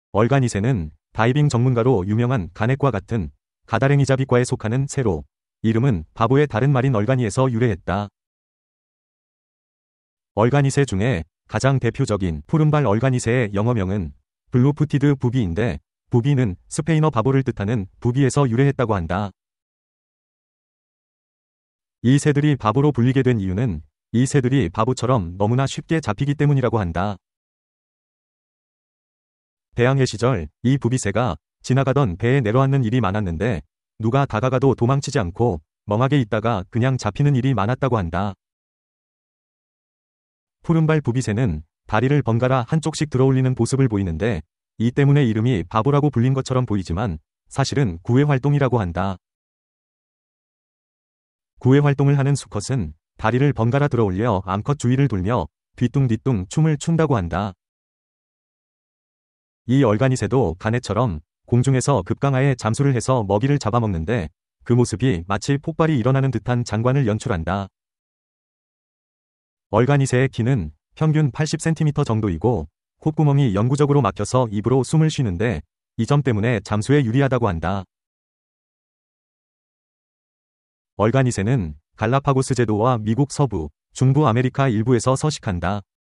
얼가니새는 다이빙 전문가로 유명한 가넷과 같은 가다랭이잡이과에 속하는 새로, 이름은 바보의 다른 말인 얼가니에서 유래했다. 얼가니새 중에 가장 대표적인 푸른발 얼가니새의 영어명은 블루푸티드 부비인데, 부비는 스페인어 바보를 뜻하는 부비에서 유래했다고 한다. 이 새들이 바보로 불리게 된 이유는 이 새들이 바보처럼 너무나 쉽게 잡히기 때문이라고 한다. 대항해 시절 이 부비새가 지나가던 배에 내려앉는 일이 많았는데 누가 다가가도 도망치지 않고 멍하게 있다가 그냥 잡히는 일이 많았다고 한다. 푸른발 부비새는 다리를 번갈아 한쪽씩 들어올리는 모습을 보이는데 이 때문에 이름이 바보라고 불린 것처럼 보이지만 사실은 구애 활동이라고 한다. 구애 활동을 하는 수컷은 다리를 번갈아 들어올려 암컷 주위를 돌며 뒤뚱뒤뚱 춤을 춘다고 한다. 이 얼가니새도 가넷처럼 공중에서 급강하에 잠수를 해서 먹이를 잡아먹는데 그 모습이 마치 폭발이 일어나는 듯한 장관을 연출한다. 얼가니새의 키는 평균 80cm 정도이고 콧구멍이 영구적으로 막혀서 입으로 숨을 쉬는데 이 점 때문에 잠수에 유리하다고 한다. 얼가니새는 갈라파고스 제도와 미국 서부, 중부 아메리카 일부에서 서식한다.